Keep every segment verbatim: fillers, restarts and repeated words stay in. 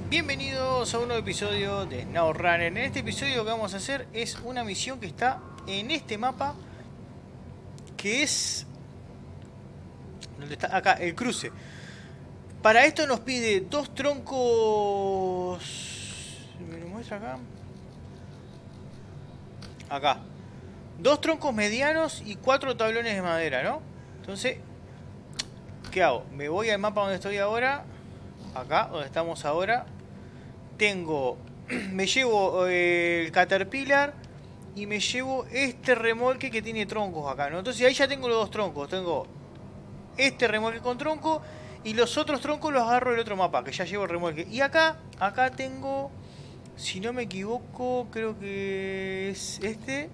bienvenidos a un nuevo episodio de SnowRunner. En este episodio lo que vamos a hacer es una misión que está en este mapa, que es... ¿dónde está? Acá, el cruce. Para esto nos pide dos troncos... ¿me lo muestra acá? Acá. Dos troncos medianos y cuatro tablones de madera, ¿no? Entonces, ¿qué hago? Me voy al mapa donde estoy ahora. Acá, donde estamos ahora. Tengo... me llevo eh, el Caterpillar y me llevo este remolque que tiene troncos acá, ¿no? Entonces ahí ya tengo los dos troncos. Tengo este remolque con tronco y los otros troncos los agarro del otro mapa, que ya llevo el remolque. Y acá, acá tengo... si no me equivoco, creo que es este.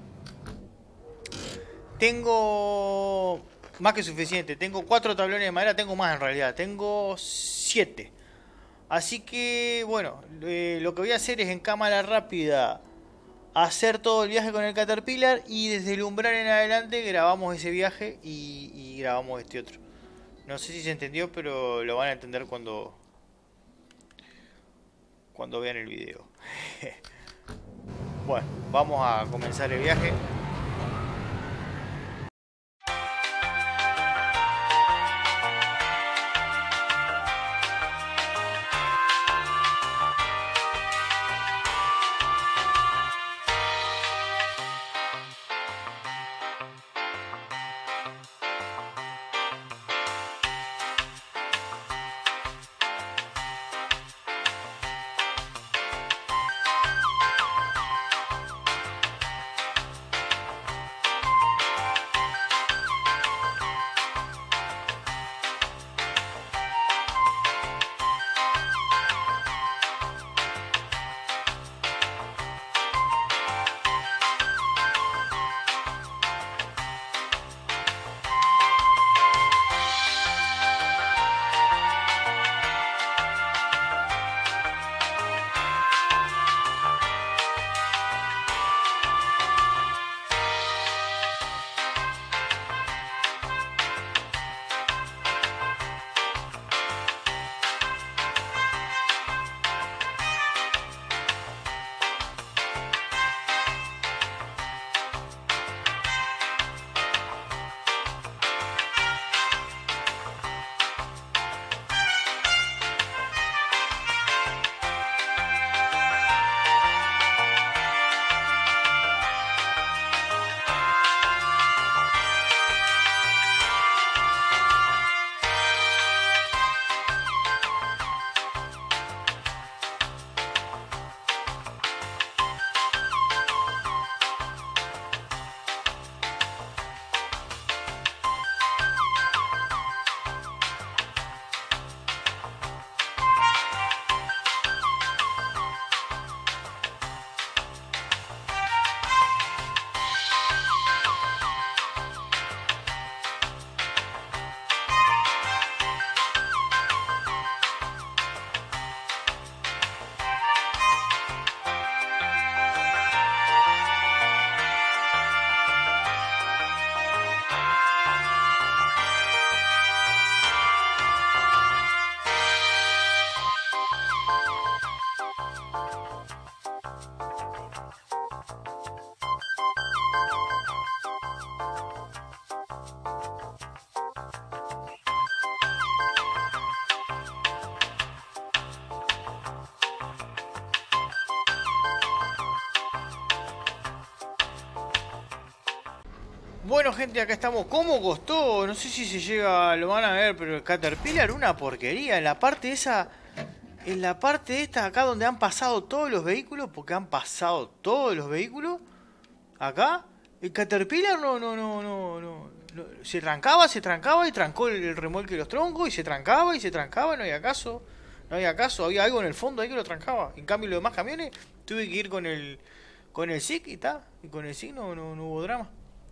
Tengo más que suficiente. Tengo cuatro tablones de madera. Tengo más en realidad. Tengo siete. Así que, bueno, eh, lo que voy a hacer es en cámara rápida hacer todo el viaje con el Caterpillar. Y desde el umbral en adelante grabamos ese viaje y, y grabamos este otro. No sé si se entendió, pero lo van a entender cuando, cuando vean el video. Bueno, vamos a comenzar el viaje. Bueno, gente, acá estamos. ¿Cómo costó? No sé si se llega, lo van a ver, pero el Caterpillar una porquería. En la parte esa, en la parte esta acá donde han pasado todos los vehículos, porque han pasado todos los vehículos, acá, el Caterpillar no, no, no, no, no, no. Se trancaba, se trancaba y trancó el, el remolque de los troncos y se trancaba y se trancaba, no había caso. No había caso, había algo en el fondo ahí que lo trancaba. En cambio los demás camiones, tuve que ir con el, con el S I C y tal. Y con el S I C no, no, no hubo drama.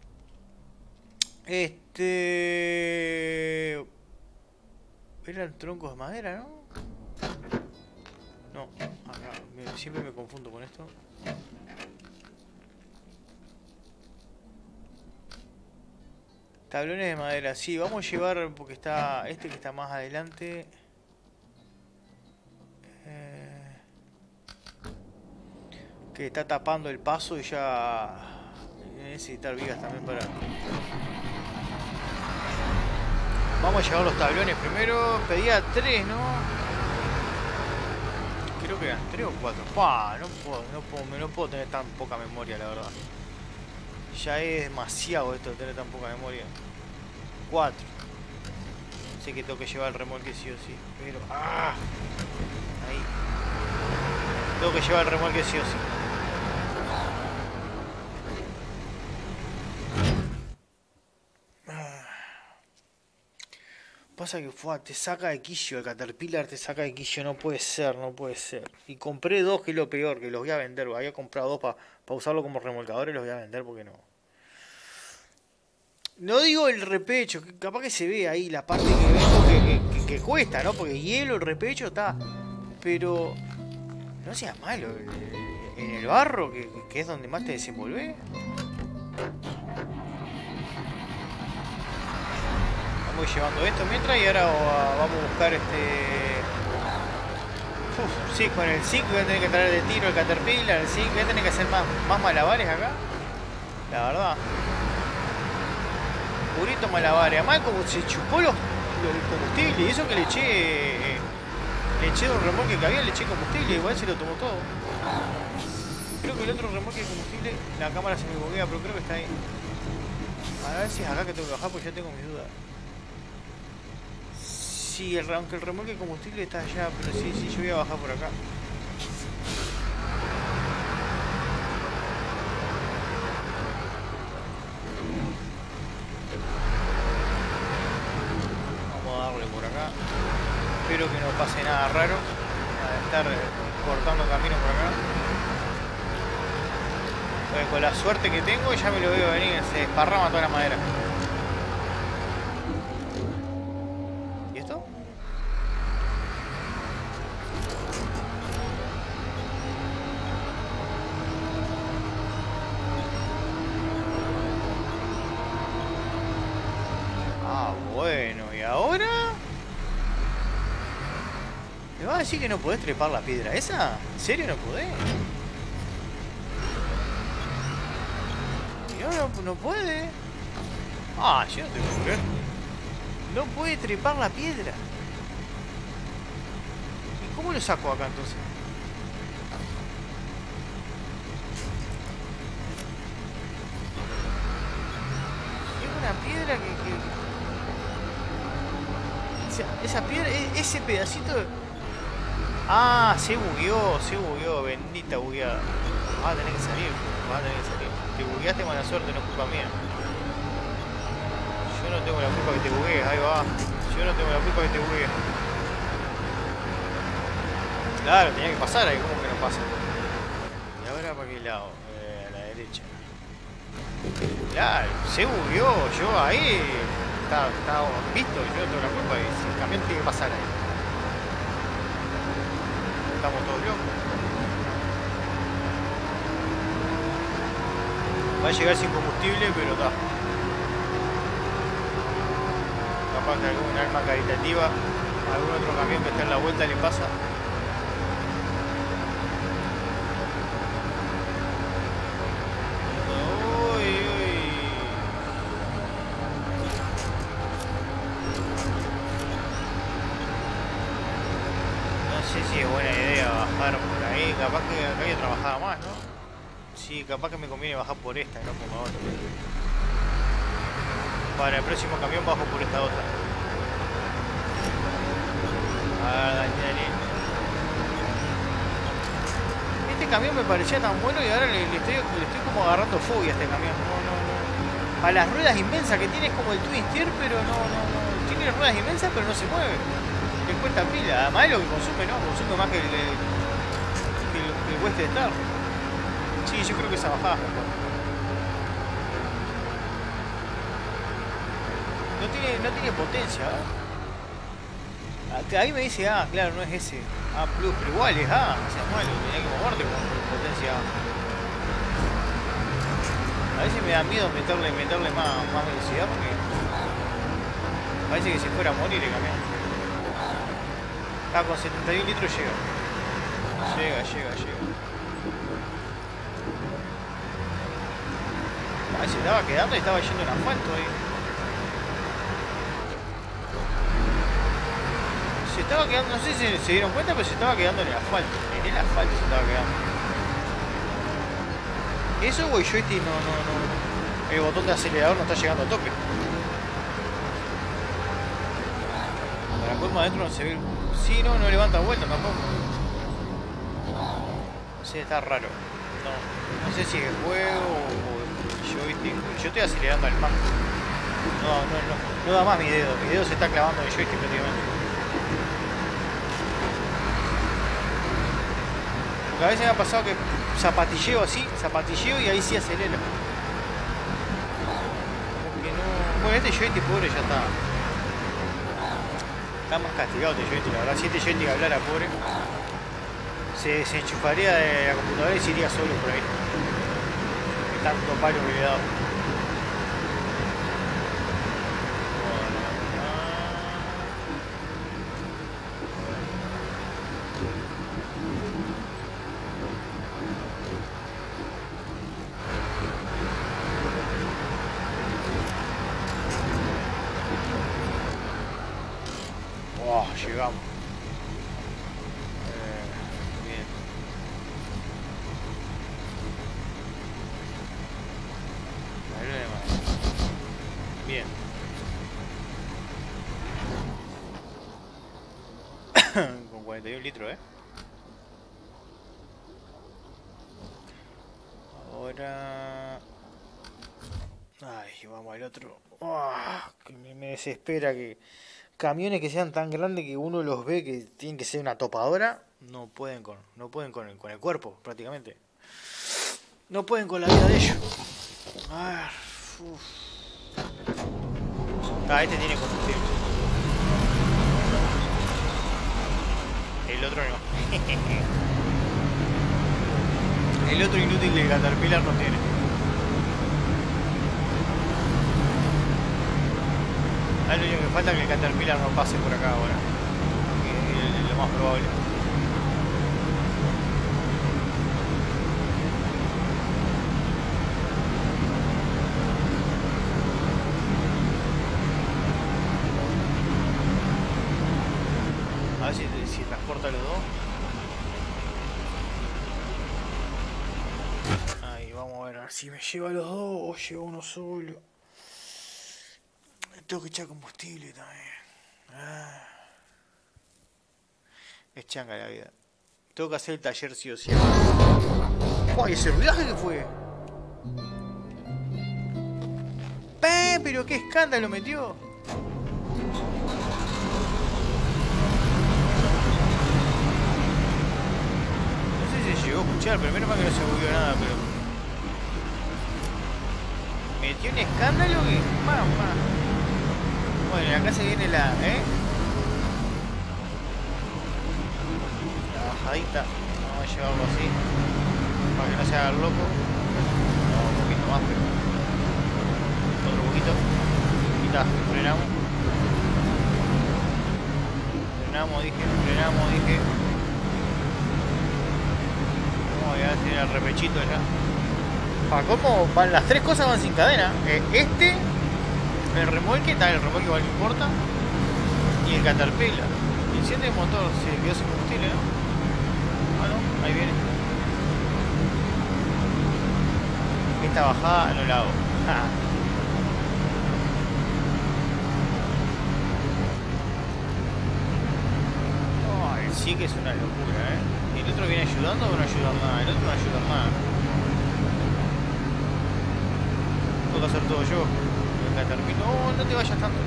Este... eran troncos de madera, ¿no? No, acá, me, siempre me confundo con esto. Tablones de madera, sí, vamos a llevar, porque está este que está más adelante. Eh... Que está tapando el paso y ya... necesitar vigas también para... Vamos a llevar los tablones primero. Pedía tres, ¿no? Creo que eran tres o cuatro. ¡Pah! No puedo, no puedo, no puedo tener tan poca memoria, la verdad. Ya es demasiado esto de tener tan poca memoria. Cuatro. Sé que tengo que llevar el remolque sí o sí. Pero... ¡ah! Ahí. Tengo que llevar el remolque sí o sí. Pasa que fue, te saca de quicio, el Caterpillar te saca de quicio, no puede ser, no puede ser. Y compré dos, que es lo peor, que los voy a vender. Había comprado dos para pa usarlo como remolcador y los voy a vender porque no. No digo el repecho, que capaz que se ve ahí la parte que vendo que, que, que, que cuesta, ¿no? Porque hielo, el repecho está. Pero no sea malo, en el barro, que, que es donde más te desenvolvés. Voy llevando esto mientras y ahora vamos a buscar este... Uf, sí, con el zinc voy a tener que traer de tiro el Caterpillar, el zinc, voy a tener que hacer más, más malabares acá. La verdad. Purito malabares. Además como se chupó los, los el combustible y eso que le eché... Le eché un remolque que había, le eché combustible, igual se lo tomó todo. Creo que el otro remolque de combustible, la cámara se me boguea, pero creo que está ahí. A ver si es acá que tengo que bajar porque ya tengo mis dudas. Sí, el, aunque el remolque de combustible está allá, pero sí, sí, yo voy a bajar por acá. Vamos a darle por acá. Espero que no pase nada raro. A estar cortando camino por acá. Pues con la suerte que tengo ya me lo veo venir, se desparrama toda la madera. ¿Decir que no podés trepar la piedra esa? ¿En serio no podés? No, no, no puede. Ah, yo no te puedo creer. No puede trepar la piedra. ¿Y cómo lo saco acá entonces? Es una piedra que... que... Esa, esa piedra, ese pedacito... Ah, se bugueó, se bugueó, bendita bugueada. Vas a tener que salir, vas a tener que salir. Te bugueaste, mala suerte, no es culpa mía. Yo no tengo la culpa que te buguees, ahí va. Yo no tengo la culpa que te buguees. Claro, tenía que pasar ahí, ¿cómo que no pasa? ¿Y ahora para qué lado? Eh, a la derecha. Claro, se bugueó, yo ahí... Estaba, estaba visto, yo no tengo la culpa y el camión tiene que pasar ahí. Estamos todos locos. Va a llegar sin combustible, pero está. Capaz que algún arma caritativa, algún otro camión que esté en la vuelta le pasa. Uy, uy. No sé si es buena idea bajar por ahí, capaz que acá yo trabajaba más, ¿no? Sí, capaz que me conviene bajar por esta y no por la otra. Para el próximo camión bajo por esta otra. Ah, dale, dale. Este camión me parecía tan bueno y ahora le, le, estoy, le estoy como agarrando fobia a este camión. No, no, no. A las ruedas inmensas que tiene es como el Twin Steer, pero no, no, no. Tiene ruedas inmensas pero no se mueve. Le cuesta pila, además es lo que consume, ¿no? Consume más que el, que el, que el West Star. Sí, yo creo que esa bajada es mejor. No tiene, no tiene potencia, ¿eh? Ahí me dice A, ah, claro, no es ese. A plus, pero igual es A, o sea, es malo, tenía que moverte con potencia A. A veces me da miedo meterle, meterle más, más velocidad porque parece que si fuera a morir el camión. Ah, con setenta y un litros llega. Llega, llega, llega. Ahí se estaba quedando y estaba yendo en asfalto ahí. Se estaba quedando, no sé si se dieron cuenta, pero se estaba quedando en el asfalto. En el asfalto se estaba quedando. Eso o el joystick no, no, no. El botón de acelerador no está llegando a tope. Para colmo adentro no se ve. Sí, no, no levanta vuelta tampoco. Sí, está raro. No, no sé si es el juego o el joystick. Yo estoy acelerando al máximo. No, no, no, no da más mi dedo. Mi dedo se está clavando en el joystick prácticamente. Porque a veces me ha pasado que zapatilleo así, zapatilleo y ahí sí acelera. Porque no... Bueno, este joystick pobre ya está. Está más castigado este joystick, la verdad. Si este joystick hablara pobre, se, se enchufaría de la computadora y se iría solo por ahí. De tanto palo que le he dado. Llegamos. Eh, bien. Bien. Con cuarenta y un litros, eh. Ahora... Ay, vamos al otro. Oh, que me, me desespera que... Camiones que sean tan grandes que uno los ve que tienen que ser una topadora, no pueden con, no pueden con el, con el cuerpo, prácticamente. No pueden con la vida de ellos. Ah, ah, este tiene combustible. El otro no. El otro inútil del Caterpillar no tiene. Ah, lo único que falta es que el Caterpillar no pase por acá ahora. Que es lo más probable. A ver si, si transporta los dos. Ahí, vamos a ver, a ver si me lleva los dos o lleva uno solo. Tengo que echar combustible también. Ah. Es changa la vida. Tengo que hacer el taller sí o sí. ¡Uy, ese ruidaje que fue! ¡Peh! ¡Pero qué escándalo metió! No sé si se llegó a escuchar, pero menos mal que no se movió nada, pero... Metió un escándalo que... ¡Mamá! Bueno, acá se viene la... ¿eh? La bajadita. Vamos a llevarlo así. Para que no se haga el loco. No, un poquito más, pero... Otro poquito. Y está, frenamos. Frenamos, dije, frenamos, dije. Vamos a hacer el repechito ya. ¿Para cómo van las tres cosas van sin cadena? Eh, este... El remolque, tal, el remolque igual no importa. Y el Caterpillar. Enciende el motor, se quedó sin combustible, ¿no? Ah, no, ahí viene. Esta bajada no la hago. Ah. Oh, el sí que es una locura, ¿eh? ¿Y el otro viene ayudando o no ayuda nada? El otro no ayuda nada. Tengo que hacer todo yo. Caterpillar, no, no te vayas tanto.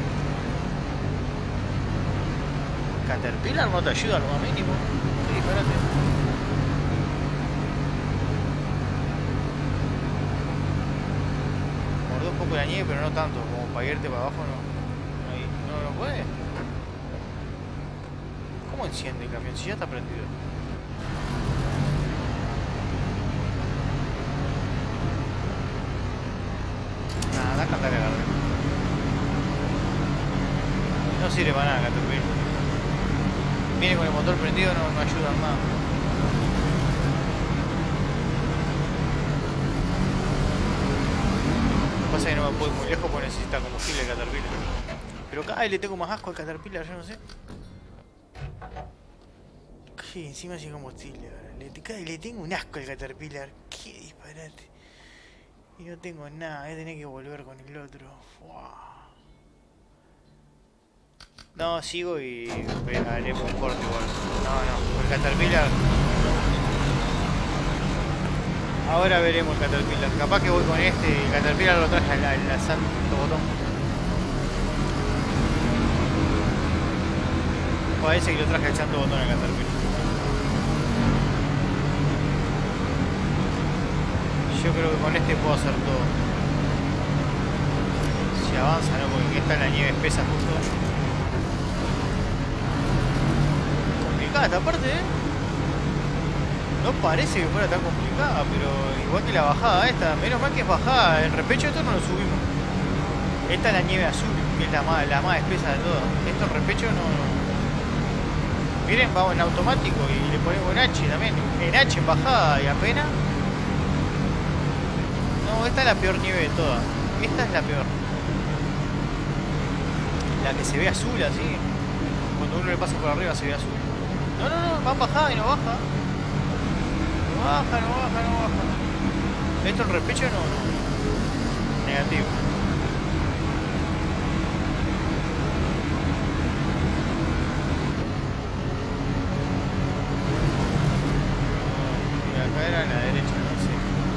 Caterpillar no te ayuda lo más mínimo. Sí, espérate. Mordó un poco la nieve, pero no tanto. Como para irte para abajo, no. Ahí. No, no puede. ¿Cómo enciende el camión? Si ya está prendido. Nada, da cantar a agarrar. No sirve para nada, Caterpillar. Viene con el motor prendido, no, no ayuda nada. pasa es que no me puedo ir muy lejos porque necesita combustible el Caterpillar. Pero cada vez le tengo más asco al Caterpillar, yo no sé. Sí, encima sin combustible. Le, cada vez le tengo un asco al Caterpillar. Qué disparate. Y no tengo nada, voy a tener que volver con el otro. Wow. No, sigo y haremos un corte igual. No, no, el Caterpillar. Ahora veremos el Caterpillar. Capaz que voy con este y el Caterpillar lo traje al, al santo botón. Parece que lo traje al santo botón al Caterpillar. Yo creo que con este puedo hacer todo. Si avanza, ¿no? Porque está en la nieve espesa justo. Complicada esta parte, ¿eh? No parece que fuera tan complicada, pero igual que la bajada esta. Menos mal que es bajada. El repecho esto no lo subimos. Esta es la nieve azul, que es la más, la más espesa de todas. Esto el repecho no... Miren, vamos en automático y le ponemos en H también. En H en bajada y apenas. No, esta es la peor nieve de todas. Esta es la peor. La que se ve azul así. Cuando uno le pasa por arriba se ve azul. No, no, no, va bajada y no baja. No baja, no baja, no baja. Esto el repecho no, no. Negativo. Y acá era a la derecha, no sé.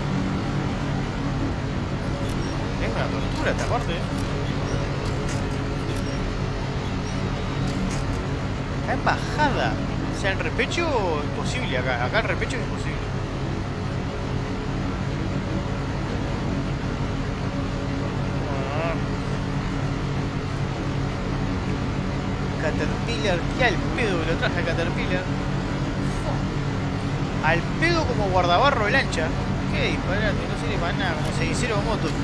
Es una tortura esta parte, ¿eh? Está en bajada. O sea, el repecho imposible acá. Acá el repecho es imposible. Caterpillar, que al pedo que lo traje al Caterpillar. Al pedo como guardabarro de lancha. Qué disparate, no sirve para nada, como cenicero de moto.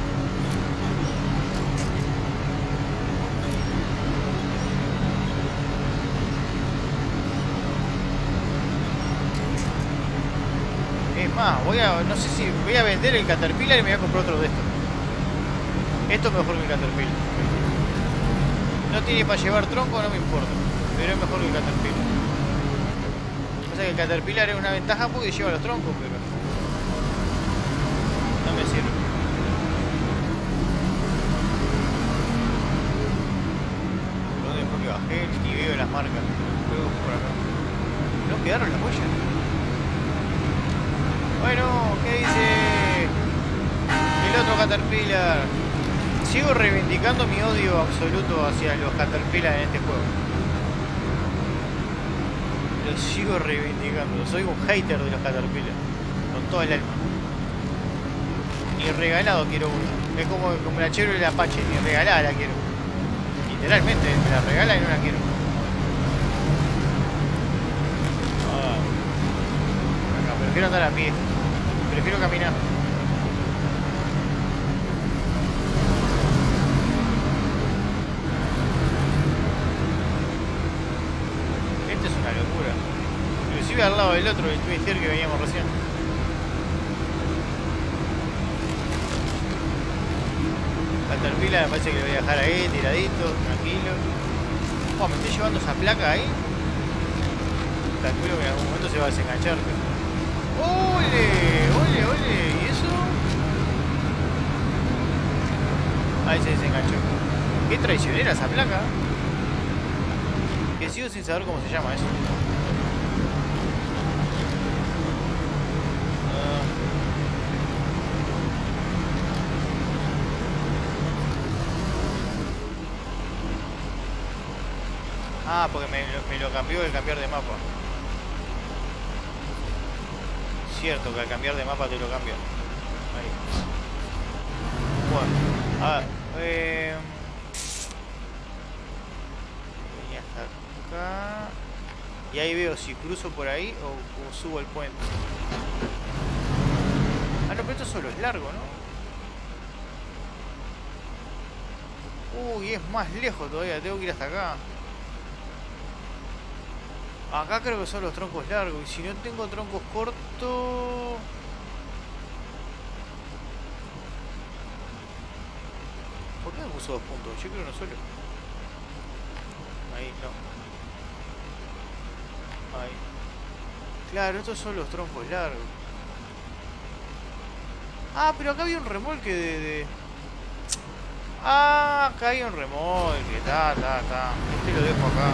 Es más, voy a, no sé si voy a vender el Caterpillar y me voy a comprar otro de estos. Esto es mejor que el Caterpillar. No tiene para llevar tronco, no me importa. Pero es mejor que el Caterpillar. O sea que el Caterpillar es una ventaja porque lleva los troncos, pero no me sirve. ¿Dónde fue que bajé? Ni veo las marcas. Creo que por acá. ¿No quedaron las huellas? Bueno, ¿qué dice el otro Caterpillar? Sigo reivindicando mi odio absoluto hacia los Caterpillar en este juego. Lo sigo reivindicando. Soy un hater de los Caterpillar. Con todo el alma. Ni regalado quiero uno. Es como, como la Chevrolet y la Apache. Ni regalada la quiero. Literalmente, me la regala y no la quiero. Ah. Acá, prefiero andar a pie. Prefiero caminar. Este es una locura. Inclusive al lado del otro, el Twister que veníamos recién. Caterpillar me parece que lo voy a dejar ahí, tiradito, tranquilo. Oh, me estoy llevando esa placa ahí. Calculo que en algún momento se va a desenganchar. ¡Ole! ¡Ole, ole! ¿Y eso? Ahí se desenganchó. Qué traicionera esa placa. Que sigo sin saber cómo se llama eso. Ah, porque me, me lo cambió el cambiar de mapa. Cierto que al cambiar de mapa te lo cambia. Ahí. Bueno, a ver. Eh... Venía hasta acá. Y ahí veo si cruzo por ahí o, o subo el puente. Ah, no, pero esto solo es largo, ¿no? Uy, es más lejos todavía. Tengo que ir hasta acá. Acá creo que son los troncos largos. Y si no tengo troncos cortos... puso dos puntos? Yo creo uno solo. Ahí, no. Ahí. Claro, estos son los troncos largos. Ah, pero acá había un remolque de... de... Ah, acá hay un remolque. Ta, ta, ta. Este lo dejo acá.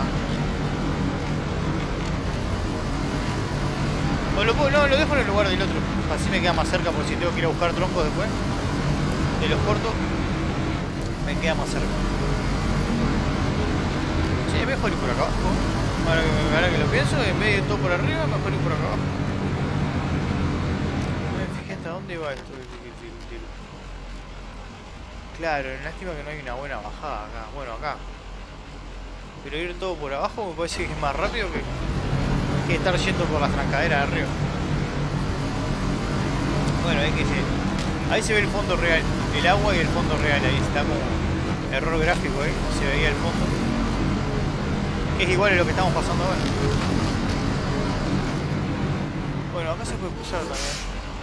O lo puedo, no, lo dejo en el lugar del otro. Así me queda más cerca por si tengo que ir a buscar troncos después. De los cortos. Me queda más cerca. Sí, mejor ir por acá abajo. Ahora que, ahora que lo pienso, en vez de todo por arriba, mejor ir por acá abajo. No me fijé hasta dónde va esto. Claro, lástima que no hay una buena bajada acá. Bueno, acá. Pero ir todo por abajo me parece que es más rápido que, que estar yendo por las trancaderas de arriba. Bueno, es que se, ahí se ve el fondo real. El agua y el fondo real. Ahí está como error gráfico, ¿eh? Se veía el fondo. Es igual a lo que estamos pasando ahora. Bueno, acá se puede cruzar también.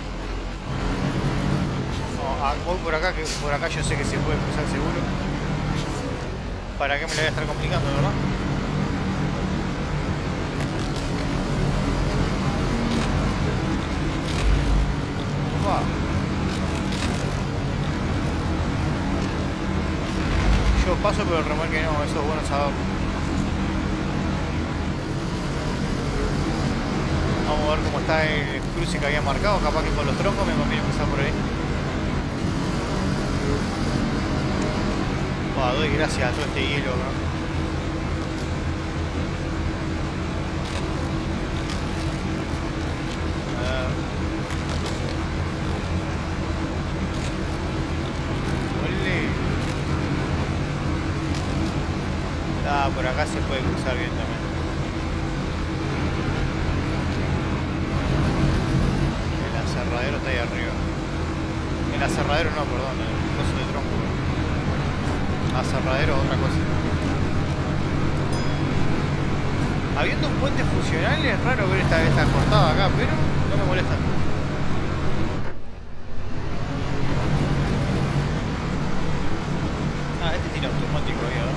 No, voy por acá, que por acá yo sé que se puede cruzar seguro. ¿Para qué me lo voy a estar complicando, verdad? Opa. Yo paso, pero el remolque no, eso es bueno saberlo. Vamos a ver cómo está el cruce que había marcado. Capaz que con los troncos me conviene empezar por ahí. Oh, doy gracias a todo este hielo, ¿no? A ver. Olé. Ah, por acá se puede cruzar bien también. El aserradero está ahí arriba. El aserradero no, perdón, el coso de tronco. Aserradero otra cosa. Habiendo un puente funcional es raro ver esta, esta cortada acá, pero no me molesta. Ah, este tiene automático ahí, ¿verdad?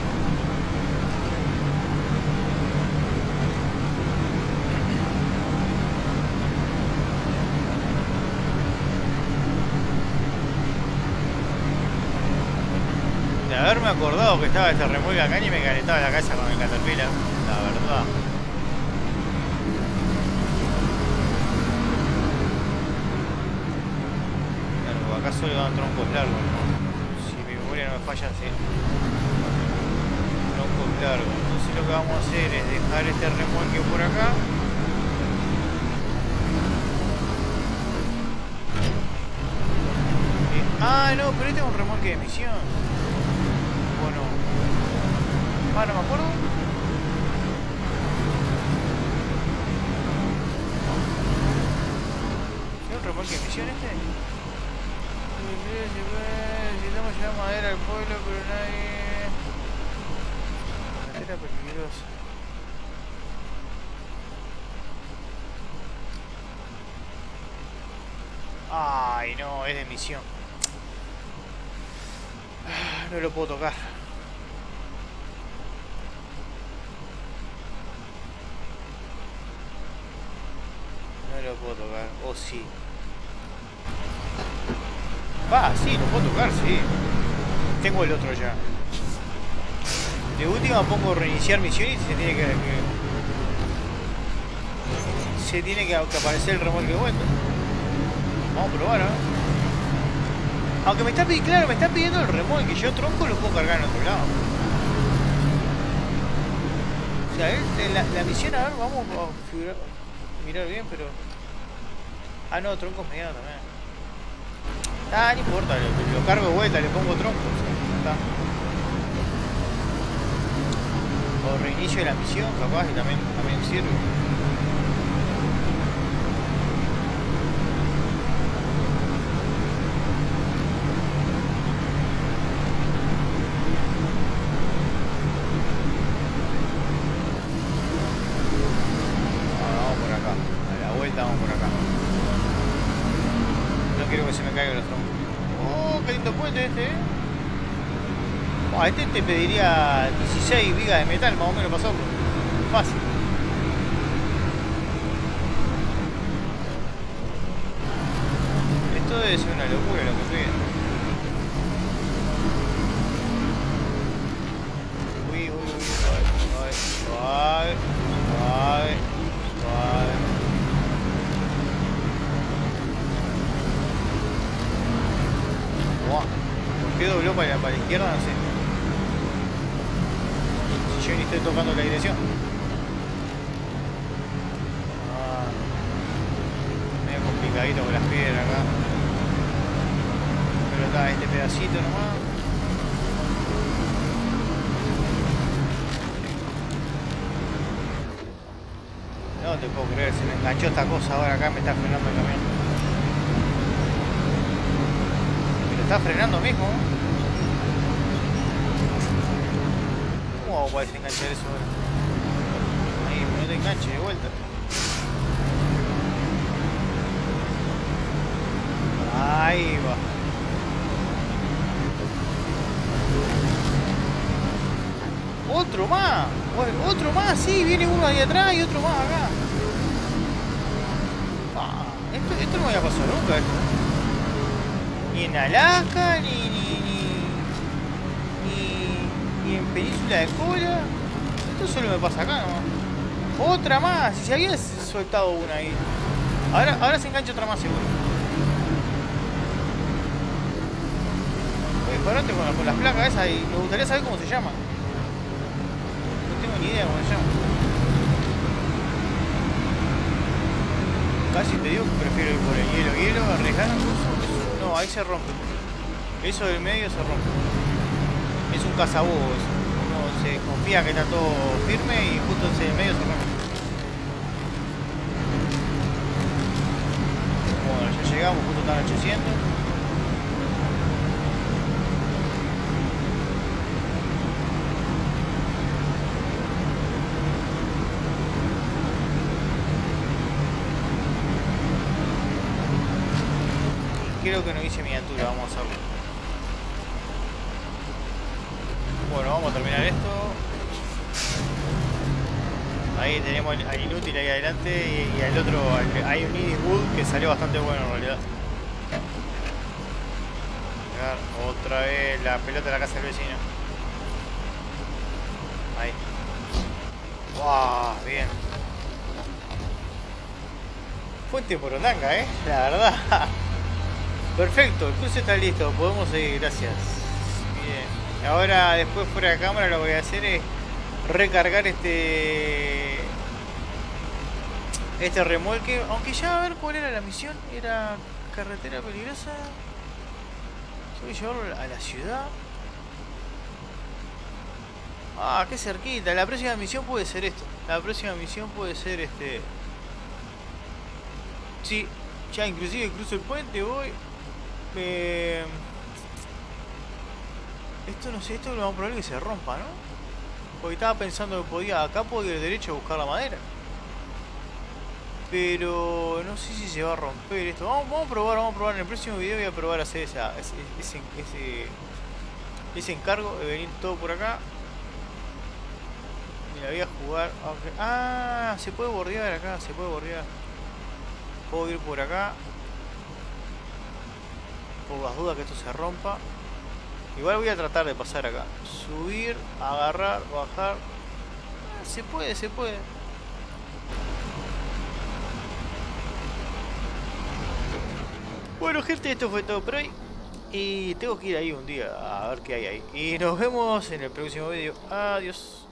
De haberme acordado que estaba este remolque acá y me calentaba la cabeza con el Caterpillar, la verdad. Claro, acá solo dan troncos largos, ¿no? Si mi memoria no me falla, sí. Troncos largos. Entonces lo que vamos a hacer es dejar este remolque por acá. Ah, no, pero este es un remolque de misión. Bueno. Ah, no me acuerdo. ¿Es un remolque de misión este? Necesitamos llevar madera al pueblo, pero nadie... Madera peligrosa. Ay, no, es de misión. No lo puedo tocar. No lo puedo tocar. O oh, sí. Va, sí, lo puedo tocar, sí. Tengo el otro ya. De última pongo reiniciar misión y se tiene que... que se tiene que, que aparecer el remolque de vuelta. Vamos a probar, ¿eh? Aunque me está pidiendo, claro, me está pidiendo el remolque. Yo tronco lo puedo cargar en otro lado. O sea, él, la, la misión, a ver, vamos a figurar, mirar bien, pero... Ah, no, troncos medianos también. Ah, no importa, lo, lo cargo de vuelta, le pongo troncos. O sea, está. O reinicio de la misión, capaz, y también, también sirve. Vamos por acá. No quiero que se me caigan los troncos. Oh, qué lindo puente este, eh. Oh, este te pediría dieciséis vigas de metal, más o menos pasarlo. Fácil. Esto debe ser una locura lo que pide. Uy, uy, uy, suave, suave, suave, suave, suave. Buah. ¿Por qué dobló para, para la izquierda? No sé. Si yo ni estoy tocando la dirección. Ah, medio complicadito con las piedras acá. Pero está este pedacito nomás. No te puedo creer, se me enganchó esta cosa ahora acá, me está frenando el camión. Me lo está frenando mismo. ¿Cómo puedes enganchar eso ahora? Ahí, no te enganche de vuelta. Ahí va. Otro más. Otro más, sí, viene uno ahí atrás y otro más acá. Ah, esto, esto no me había pasado nunca esto. Ni en Alaska, ni ni, ni, ni, ni en Península de Kola. Esto solo me pasa acá nomás. Otra más, si se había soltado una ahí. Ahora, ahora se engancha otra más seguro. Voy disparante con, con las placas esas y me gustaría saber cómo se llama. No tengo ni idea cómo se llama. Casi te digo que prefiero ir por el hielo. Hielo, arriesgar. No, ahí se rompe. Eso del medio se rompe. Es un cazabobos eso. Uno se confía que está todo firme y justo ese del medio se rompe. Bueno, ya llegamos, justo están ochocientos. Creo que no hice miniatura, vamos a hacerlo. Bueno, vamos a terminar esto. Ahí tenemos al inútil ahí adelante y, y al otro, al, hay un Eddie Wood que salió bastante bueno en realidad. Otra vez la pelota de la casa del vecino. Ahí. ¡Wow! Bien. Fuente Porotanga, eh, la verdad. Perfecto, el cruce está listo, podemos seguir, gracias. Bien, ahora después fuera de cámara lo que voy a hacer es recargar este este remolque, aunque ya a ver cuál era la misión, era carretera peligrosa. Voy a llevarlo a la ciudad. Ah, qué cerquita, la próxima misión puede ser esto, la próxima misión puede ser este... Sí, ya inclusive cruzo el puente, voy... Eh... Esto no sé, esto es lo más probable que se rompa, ¿no? Porque estaba pensando que podía, acá puedo ir derecho a buscar la madera. Pero no sé si se va a romper esto. Vamos, vamos a probar, vamos a probar. En el próximo video voy a probar a hacer esa, ese, ese, ese, ese encargo de venir todo por acá. Mira, voy a jugar. Okay. Ah, se puede bordear acá, se puede bordear. Puedo ir por acá. Por las dudas que esto se rompa. Igual voy a tratar de pasar acá. Subir, agarrar, bajar. Ah, se puede, se puede. Bueno, gente, esto fue todo por hoy. Y tengo que ir ahí un día a ver qué hay ahí. Y nos vemos en el próximo video. Adiós.